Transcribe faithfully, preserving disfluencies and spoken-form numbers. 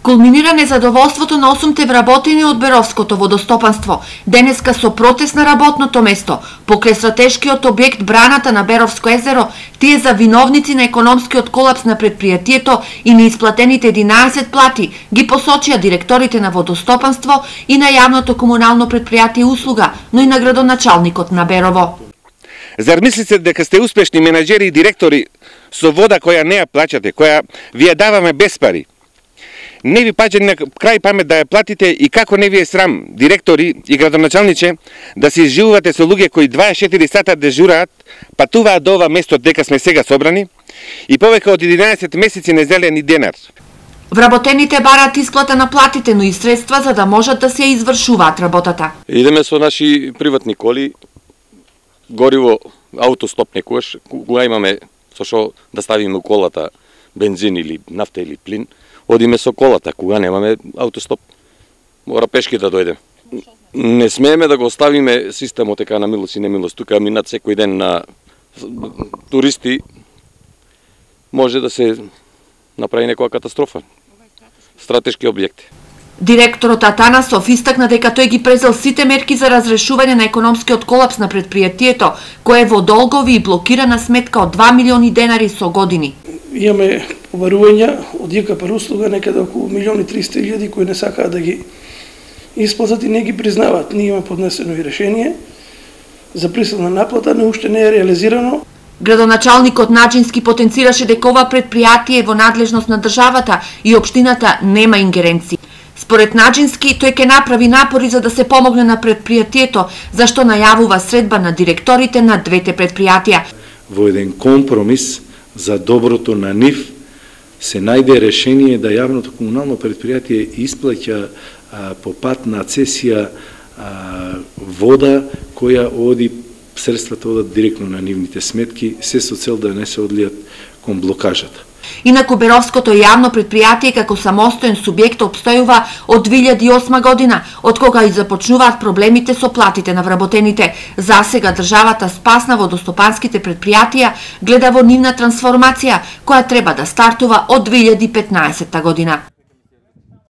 Кулминира незадоволството на осумте вработени од Беровското водостопанство, денеска со протест на работното место, покрај стратешкиот објект браната на Беровско езеро, тие за виновници на економскиот колапс на предпријатието и неисплатените единаесет плати ги посочија директорите на водостопанство и на јавното комунално предпријатие Услуга, но и на градоначалникот на Берово. Зар мислите дека сте успешни менаџери и директори со вода која не ја плаќате, која ви ја даваме без пари? Не ви паѓа на крај памет да ја платите и како не ви е срам, директори и градоначалниче, да се изживувате со луѓе кои дваесет и четири сата дежураат, патуваат до ова место дека сме сега собрани и повеќе од единаесет месеци не зеле ни денар. Вработените бараат исплата на платите, но и средства за да можат да се извршуваат работата. Идеме со наши приватни коли, гориво, аутостоп некојаш, кога имаме со што да ставиме у колата бензин или нафта или плин, одиме со колата, кога немаме аутостоп. Мора пешки да дојдем. Не смееме да го оставиме системот така на милост и немилост. Тука минат секој ден на туристи, може да се направи некоја катастрофа. Стратешки објекти. Директорот Атанасов истакна дека тој ги презел сите мерки за разрешување на економскиот колапс на предпријатието, кое е во долгови и блокирана сметка од два милиони денари со години. Имаме побарувања од ЈКП Услуга некаде околу милион и триста илјади кои не сакаат да ги исплатат и не ги признаваат. Ние имаме поднесено и решение за присилна наплата, но уште не е реализирано. Градоначалникот Наџински потенцираше дека ова предпријатие е во надлежност на државата и општината нема ингеренци. Според Наџински, тој ќе направи напори за да се помогне на предпријатието, зашто најавува средба на директорите на двете предпријатија. Во еден компромис за доброто на нив се најде решение да јавното комунално предпријатие исплаќа а, по пат на цесија а, вода која оди, средствата одат директно на нивните сметки, се со цел да не се одлијат кон блокажата. Инаку Беровското јавно предпријатие како самостоен субјект опстојува од две илјади и осма година, од кога и започнуваат проблемите со платите на вработените. Засега државата спасна водостопанските предпријатија, гледа во нивна трансформација, која треба да стартува од две илјади и петнаесетта година.